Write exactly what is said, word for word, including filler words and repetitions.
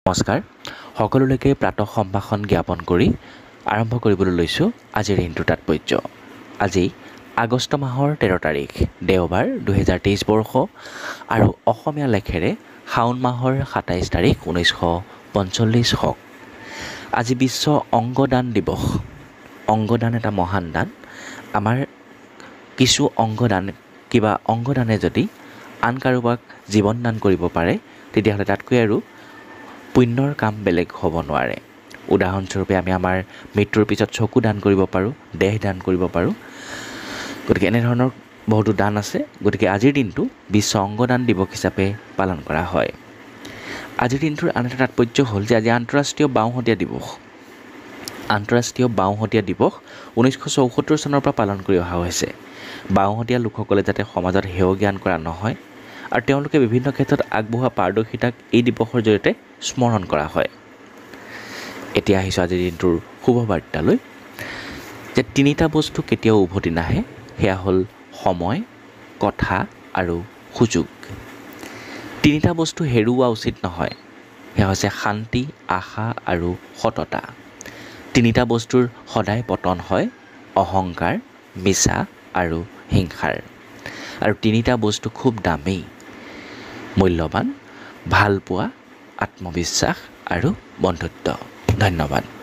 নমস্কাৰ সকলোলৈকে প্ৰাতঃ সম্ভাষণ জ্ঞাপন কৰি আৰম্ভ কৰিবলৈ লৈছোঁ আজিৰ দিনটোৰ তাৎপৰ্য। আজি আগষ্ট মাহৰ তেৰ তাৰিখ দেওবাৰ দুহেজাৰ তেইছ বৰ্ষ আৰু অসমীয়া লেখেৰে শাওণ মাহৰ সাতাইছ তাৰিখ ঊনৈছশ পঞ্চল্লিছ শক। আজি বিশ্ব অংগদান দিৱস। অংগদান এটা মহান দান। আমাৰ কিছু অংগদান কিবা অংগদানে যদি আন কাৰোবাক জীৱন দান কৰিব পাৰে তেতিয়াহ'লে তাতকৈ আৰু পুণ্যৰ কাম বেলেগ হ'ব নোৱাৰে। উদাহৰণস্বৰূপে আমি আমাৰ মৃত্যুৰ পিছত চকু দান কৰিব পাৰোঁ, দেহ দান কৰিব পাৰোঁ। গতিকে এনেধৰণৰ বহুতো দান আছে। গতিকে আজিৰ দিনটো বিশ্ব অংগদান দিৱস হিচাপে পালন কৰা হয়। আজিৰ দিনটোৰ আন এটা তাৎপৰ্য হ'ল যে আজি আন্তঃৰাষ্ট্ৰীয় বাওঁহতীয়া দিৱস। আন্তঃৰাষ্ট্ৰীয় বাওঁহতীয়া দিৱস ঊনৈছশ চৌসত্তৰ চনৰ পৰা পালন কৰি অহা হৈছে। বাওঁহতীয়া লোকসকলে যাতে সমাজত হেয় জ্ঞান কৰা নহয় আৰু তেওঁলোকে বিভিন্ন ক্ষেত্ৰত আগবঢ়োৱা পাৰদৰ্শিতাক এই দিৱসৰ জৰিয়তে স্মৰণ কৰা হয়। এতিয়া আহিছোঁ আজিৰ দিনটোৰ শুভবাৰ্তালৈ যে তিনিটা বস্তু কেতিয়াও উভতি নাহে, সেয়া হ'ল সময়, কথা আৰু সুযোগ। তিনিটা বস্তু হেৰুওৱা উচিত নহয়, সেয়া হৈছে শান্তি, আশা আৰু সততা। তিনিটা বস্তুৰ সদায় পতন হয়, অহংকাৰ, মিছা আৰু হিংসাৰ। আৰু তিনিটা বস্তু খুব দামী, মূল্যৱান, ভালপোৱা, আত্মবিশ্বাস আৰু বন্ধুত্ব। ধন্যবাদ।